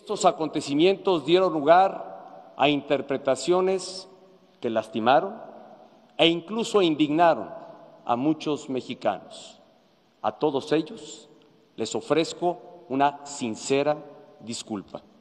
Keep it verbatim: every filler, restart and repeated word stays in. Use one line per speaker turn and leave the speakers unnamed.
Estos acontecimientos dieron lugar a interpretaciones que lastimaron e incluso indignaron a muchos mexicanos. A todos ellos les ofrezco una sincera disculpa.